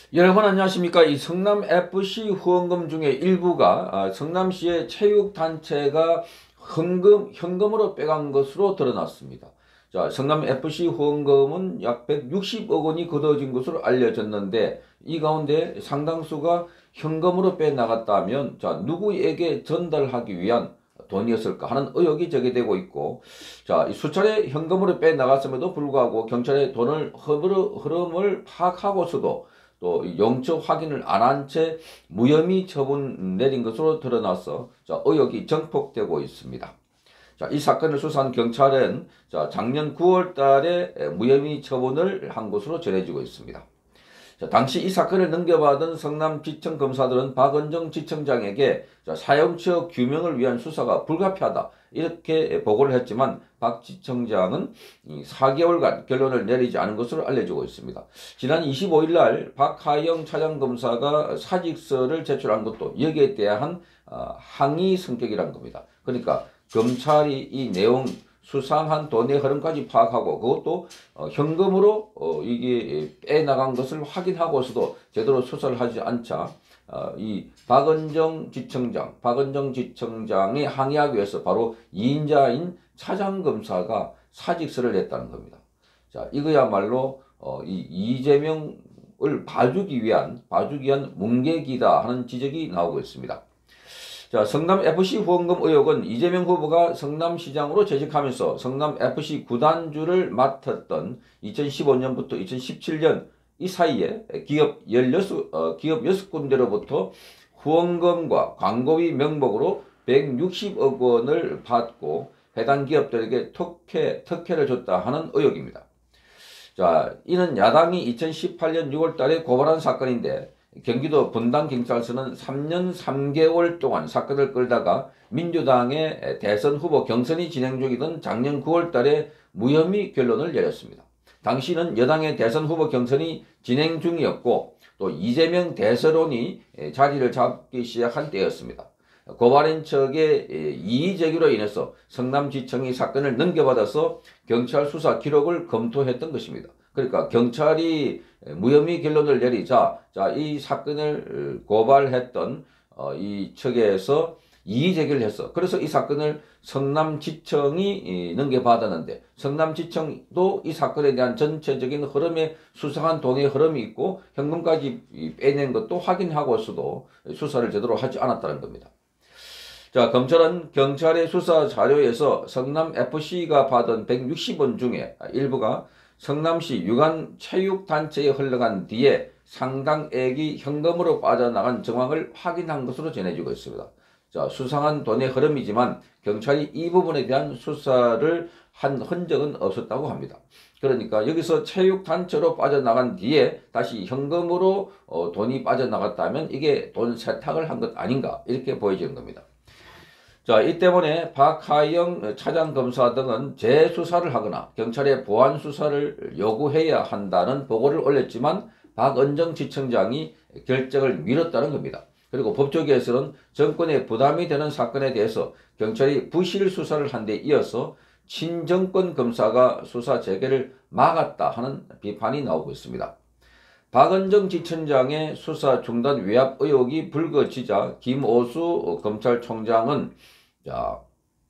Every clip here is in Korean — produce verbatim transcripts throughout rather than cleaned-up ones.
여러분 안녕하십니까? 이 성남에프씨 후원금 중에 일부가 아, 성남시의 체육단체가 현금, 현금으로 빼간 것으로 드러났습니다. 자, 성남에프씨 후원금은 약 백육십억 원이 거둬진 것으로 알려졌는데 이 가운데 상당수가 현금으로 빼나갔다면 자, 누구에게 전달하기 위한 돈이었을까 하는 의혹이 제기되고 있고, 자, 이 수차례 현금으로 빼나갔음에도 불구하고 경찰의 돈을 흐름을 파악하고서도 또 영적 확인을 안 한 채 무혐의 처분 내린 것으로 드러나서 자, 의혹이 증폭되고 있습니다. 자, 이 사건을 수사한 경찰은 자, 작년 구월 달에 무혐의 처분을 한 것으로 전해지고 있습니다. 자, 당시 이 사건을 넘겨받은 성남지청 검사들은 박은정 지청장에게 자, 사용처 규명을 위한 수사가 불가피하다 이렇게 보고를 했지만 박 지청장은 사 개월간 결론을 내리지 않은 것으로 알려지고 있습니다. 지난 이십오일 날 박하영 차장검사가 사직서를 제출한 것도 여기에 대한 항의 성격이란 겁니다. 그러니까 검찰이 이 내용 수상한 돈의 흐름까지 파악하고 그것도 어, 현금으로 어, 이게 빼나간 것을 확인하고서도 제대로 수사를 하지 않자 어, 이 박은정 지청장, 박은정 지청장에 항의하기 위해서 바로 이인자인 차장검사가 사직서를 냈다는 겁니다. 자, 이거야말로 어, 이 이재명을 봐주기 위한, 봐주기 위한 뭉개기다 하는 지적이 나오고 있습니다. 자, 성남에프씨 후원금 의혹은 이재명 후보가 성남시장으로 재직하면서 성남에프씨 구단주를 맡았던 이천십오 년부터 이천십칠 년 이 사이에 기업 십육, 어, 기업 여섯 군데로부터 후원금과 광고비 명목으로 백육십억 원을 받고 해당 기업들에게 특혜, 특혜를 줬다 하는 의혹입니다. 자, 이는 야당이 이천십팔 년 유월 달에 고발한 사건인데 경기도 분당경찰서는 삼 년 삼 개월 동안 사건을 끌다가 민주당의 대선 후보 경선이 진행 중이던 작년 구월 달에 무혐의 결론을 내렸습니다. 당시는 여당의 대선 후보 경선이 진행 중이었고 또 이재명 대세론이 자리를 잡기 시작한 때였습니다. 고발인 측의 이의 제기로 인해서 성남지청이 사건을 넘겨받아서 경찰 수사 기록을 검토했던 것입니다. 그러니까 경찰이 무혐의 결론을 내리자 자, 이 사건을 고발했던 어, 이 측에서 이의 제기를 했어. 그래서 이 사건을 성남지청이 넘겨받았는데 성남지청도 이 사건에 대한 전체적인 흐름에 수상한 돈의 흐름이 있고 현금까지 빼낸 것도 확인하고서도 수사를 제대로 하지 않았다는 겁니다. 자, 검찰은 경찰의 수사 자료에서 성남에프씨가 받은 백육십 원 중에 일부가 성남시 유관체육단체에 흘러간 뒤에 상당액이 현금으로 빠져나간 정황을 확인한 것으로 전해지고 있습니다. 자, 수상한 돈의 흐름이지만 경찰이 이 부분에 대한 수사를 한 흔적은 없었다고 합니다. 그러니까 여기서 체육단체로 빠져나간 뒤에 다시 현금으로 어, 돈이 빠져나갔다면 이게 돈 세탁을 한 것 아닌가 이렇게 보여지는 겁니다. 자, 이 때문에 박하영 차장검사 등은 재수사를 하거나 경찰에 보안 수사를 요구해야 한다는 보고를 올렸지만 박은정 지청장이 결정을 미뤘다는 겁니다. 그리고 법조계에서는 정권에 부담이 되는 사건에 대해서 경찰이 부실 수사를 한 데 이어서 친정권 검사가 수사 재개를 막았다 하는 비판이 나오고 있습니다. 박은정 지청장의 수사 중단 외압 의혹이 불거지자 김오수 검찰총장은 자,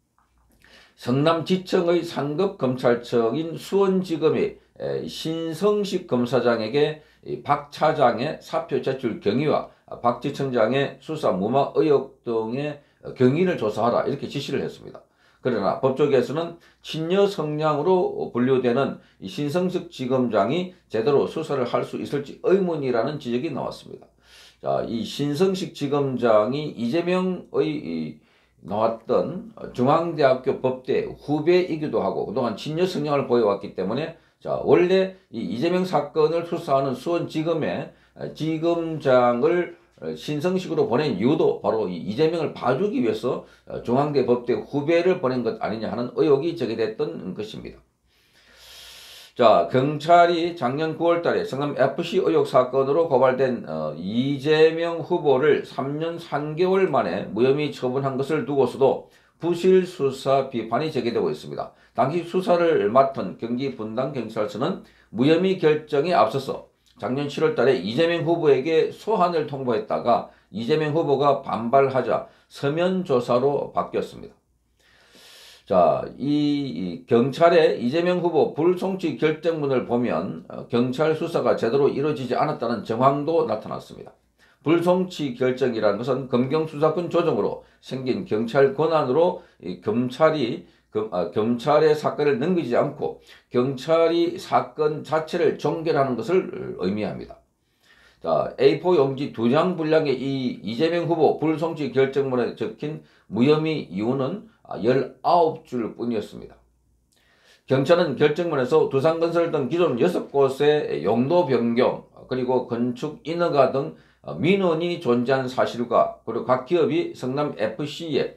성남지청의 상급 검찰청인 수원지검의 신성식 검사장에게 박 차장의 사표 제출 경위와 박 지청장의 수사 무마 의혹 등의 경위를 조사하라 이렇게 지시를 했습니다. 그러나 법조계에서는 친여 성향으로 분류되는 신성식 지검장이 제대로 수사를 할 수 있을지 의문이라는 지적이 나왔습니다. 자, 이 신성식 지검장이 이재명의 나왔던 중앙대학교 법대 후배이기도 하고 그동안 친여 성향을 보여왔기 때문에 자, 원래 이 이재명 사건을 수사하는 수원지검의 지검장을 신성식으로 보낸 이유도 바로 이 이재명을 봐주기 위해서 중앙대 법대 후배를 보낸 것 아니냐 하는 의혹이 제기됐던 것입니다. 자, 경찰이 작년 구월 달에 성남에프씨 의혹 사건으로 고발된 어, 이재명 후보를 삼 년 삼 개월 만에 무혐의 처분한 것을 두고서도 부실 수사 비판이 제기되고 있습니다. 당시 수사를 맡은 경기 분당경찰서는 무혐의 결정에 앞서서 작년 칠월 달에 이재명 후보에게 소환을 통보했다가 이재명 후보가 반발하자 서면 조사로 바뀌었습니다. 자, 이 경찰의 이재명 후보 불송치 결정문을 보면 경찰 수사가 제대로 이루어지지 않았다는 정황도 나타났습니다. 불송치 결정이라는 것은 검경수사권 조정으로 생긴 경찰 권한으로 검찰이 검, 아, 경찰의 사건을 넘기지 않고 경찰이 사건 자체를 종결하는 것을 의미합니다. 자, 에이포 용지 두 장 분량의 이 이재명 후보 불송치 결정문에 적힌 무혐의 이유는 열아홉 줄 뿐이었습니다. 경찰은 결정문에서 두산건설 등 기존 여섯 곳의 용도 변경 그리고 건축 인허가 등 민원이 존재한 사실과 그리고 각 기업이 성남에프씨에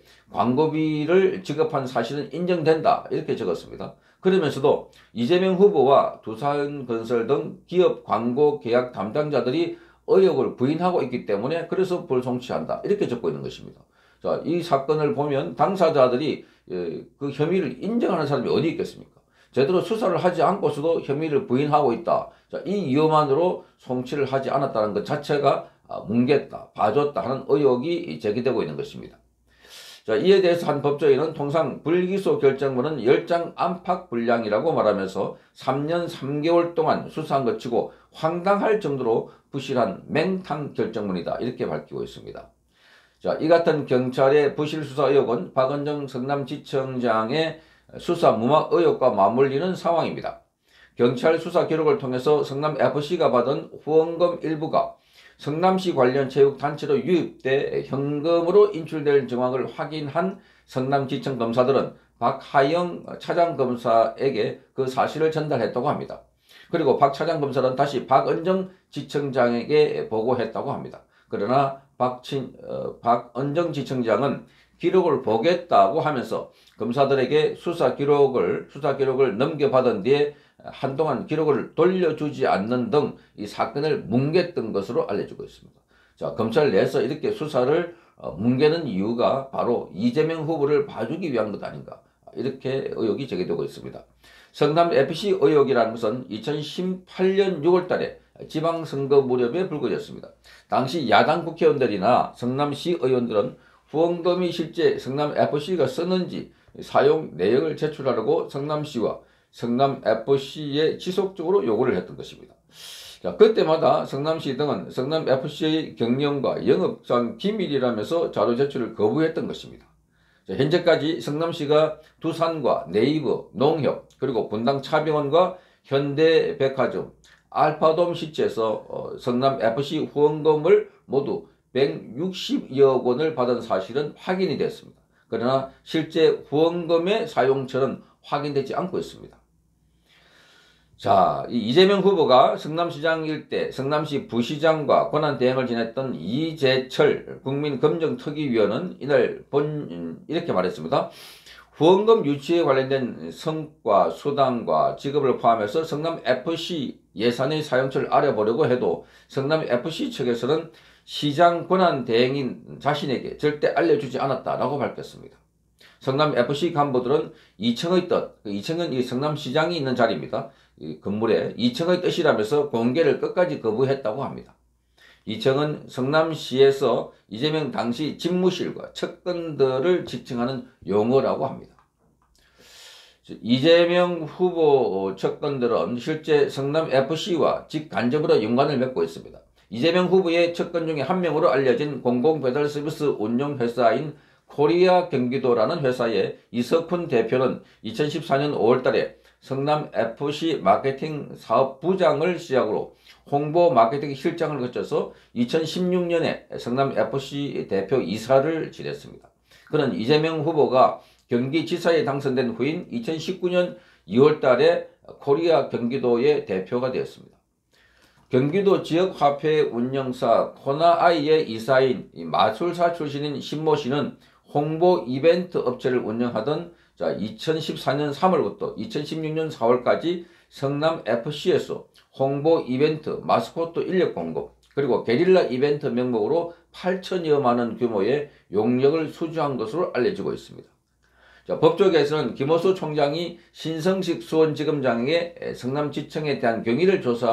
광고비를 지급한 사실은 인정된다 이렇게 적었습니다. 그러면서도 이재명 후보와 두산건설 등 기업 광고 계약 담당자들이 의혹을 부인하고 있기 때문에 그래서 불송치한다 이렇게 적고 있는 것입니다. 자, 이 사건을 보면 당사자들이 그 혐의를 인정하는 사람이 어디 있겠습니까? 제대로 수사를 하지 않고서도 혐의를 부인하고 있다. 자, 이 이유만으로 송치를 하지 않았다는 것 자체가 뭉갰다, 봐줬다 하는 의혹이 제기되고 있는 것입니다. 자, 이에 대해서 한 법조인은 통상 불기소 결정문은 열 장 안팎 분량이라고 말하면서 삼 년 삼 개월 동안 수사한 것 치고 황당할 정도로 부실한 맹탕 결정문이다 이렇게 밝히고 있습니다. 자, 이 같은 경찰의 부실 수사 의혹은 박은정 성남지청장의 수사 무막 의혹과 맞물리는 상황입니다. 경찰 수사 기록을 통해서 성남에프씨가 받은 후원금 일부가 성남시 관련 체육단체로 유입돼 현금으로 인출될 정황을 확인한 성남지청 검사들은 박하영 차장검사에게 그 사실을 전달했다고 합니다. 그리고 박 차장검사는 다시 박은정 지청장에게 보고했다고 합니다. 그러나 박친, 어, 박은정 지청장은 기록을 보겠다고 하면서 검사들에게 수사 기록을 수사 기록을 넘겨받은 뒤에 한동안 기록을 돌려주지 않는 등 이 사건을 뭉갰던 것으로 알려지고 있습니다. 자, 검찰 내에서 이렇게 수사를 어, 뭉개는 이유가 바로 이재명 후보를 봐주기 위한 것 아닌가 이렇게 의혹이 제기되고 있습니다. 성남에프씨 의혹이라는 것은 이천십팔 년 유월 달에 지방선거 무렵에 불거졌습니다. 당시 야당 국회의원들이나 성남시 의원들은 후원금이 실제 성남에프씨가 썼는지 사용 내역을 제출하라고 성남시와 성남에프씨에 지속적으로 요구를 했던 것입니다. 자, 그때마다 성남시 등은 성남에프씨의 경영과 영업상 기밀이라면서 자료 제출을 거부했던 것입니다. 자, 현재까지 성남시가 두산과 네이버, 농협, 그리고 분당 차병원과 현대백화점, 알파돔 시체에서 어, 성남에프씨 후원금을 모두 백육십여억 원을 받은 사실은 확인이 됐습니다. 그러나 실제 후원금의 사용처는 확인되지 않고 있습니다. 자, 이 이재명 후보가 성남시장일 때 성남시 부시장과 권한대행을 지냈던 이재철 국민검증특위위원은 이날 본 이렇게 말했습니다. 후원금 유치에 관련된 성과, 수당과 지급을 포함해서 성남에프씨 예산의 사용처를 알아보려고 해도 성남에프씨 측에서는 시장 권한대행인 자신에게 절대 알려주지 않았다라고 밝혔습니다. 성남에프씨 간부들은 이청의 뜻, 이청은 이 성남시장이 있는 자리입니다. 이 건물에 이청의 뜻이라면서 공개를 끝까지 거부했다고 합니다. 이청은 성남시에서 이재명 당시 집무실과 측근들을 지칭하는 용어라고 합니다. 이재명 후보 측근들은 실제 성남에프씨와 직간접으로 연관을 맺고 있습니다. 이재명 후보의 측근 중에 한 명으로 알려진 공공배달서비스 운영회사인 코리아 경기도라는 회사의 이석훈 대표는 이천십사 년 오월 달에 성남에프씨 마케팅 사업부장을 시작으로 홍보 마케팅 실장을 거쳐서 이천십육 년에 성남에프씨 대표 이사를 지냈습니다. 그는 이재명 후보가 경기지사에 당선된 후인 이천십구 년 이월 달에 코리아 경기도의 대표가 되었습니다. 경기도 지역화폐 운영사 코나아이의 이사인 마술사 출신인 신모 씨는 홍보 이벤트 업체를 운영하던 자, 이천십사 년 삼월부터 이천십육 년 사월까지 성남에프씨에서 홍보 이벤트, 마스코트 인력 공급, 그리고 게릴라 이벤트 명목으로 팔천여만 원 규모의 용역을 수주한 것으로 알려지고 있습니다. 자, 법조계에서는 김호수 총장이 신성식 수원지검장에게 성남지청에 대한 경위를 조사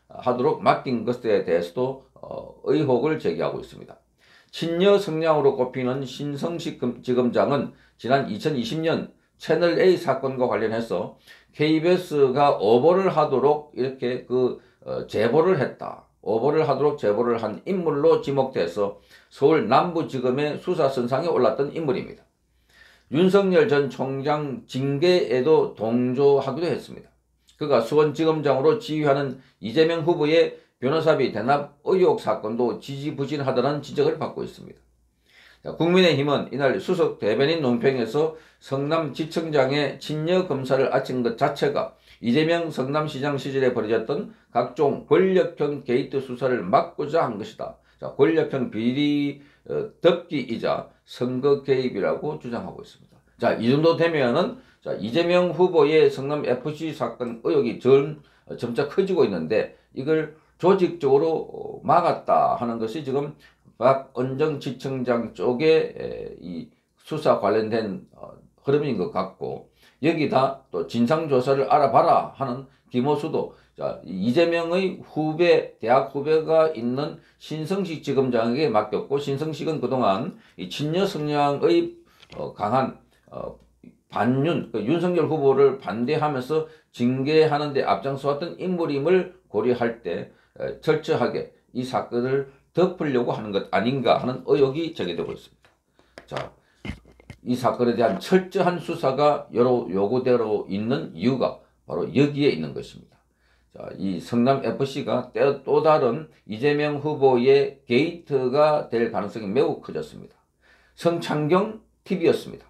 하도록 맡긴 것에 대해서도 어, 의혹을 제기하고 있습니다. 친여 성향으로 꼽히는 신성식 지검장은 지난 이천이십 년 채널A 사건과 관련해서 케이비에스가 오보를 하도록 이렇게 그 어, 제보를 했다. 오보를 하도록 제보를 한 인물로 지목돼서 서울 남부지검의 수사선상에 올랐던 인물입니다. 윤석열 전 총장 징계에도 동조하기도 했습니다. 그가 수원지검장으로 지휘하는 이재명 후보의 변호사비 대납 의혹 사건도 지지부진하다는 지적을 받고 있습니다. 국민의힘은 이날 수석 대변인 논평에서 성남지청장의 친여 검사를 아친 것 자체가 이재명 성남시장 시절에 벌어졌던 각종 권력형 게이트 수사를 막고자 한 것이다. 자, 권력형 비리 어, 덮기이자 선거 개입이라고 주장하고 있습니다. 자, 이 정도 되면은 자, 이재명 후보의 성남에프씨 사건 의혹이 점, 점차 커지고 있는데 이걸 조직적으로 막았다 하는 것이 지금 박은정 지청장 쪽에 이 수사 관련된 흐름인 것 같고, 여기다 또 진상조사를 알아봐라 하는 김호수도 자, 이재명의 후배, 대학 후배가 있는 신성식 지검장에게 맡겼고, 신성식은 그동안 이 친여 성향의 어, 강한 어, 반윤, 그 윤석열 후보를 반대하면서 징계하는 데 앞장서왔던 인물임을 고려할 때 에, 철저하게 이 사건을 덮으려고 하는 것 아닌가 하는 의혹이 제기되고 있습니다. 자, 이 사건에 대한 철저한 수사가 여러 요구대로 있는 이유가 바로 여기에 있는 것입니다. 자, 이 성남에프씨가 또 다른 이재명 후보의 게이트가 될 가능성이 매우 커졌습니다. 성창경 티비였습니다.